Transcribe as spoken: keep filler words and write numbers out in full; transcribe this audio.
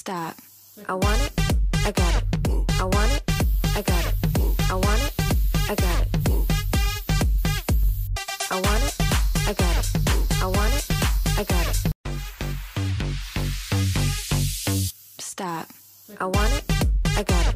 Stop. I want it, I got it. I want it, I got it. I want it, I got it. I want it, I got it. I want it, I got it. Stop. I want it, I got it.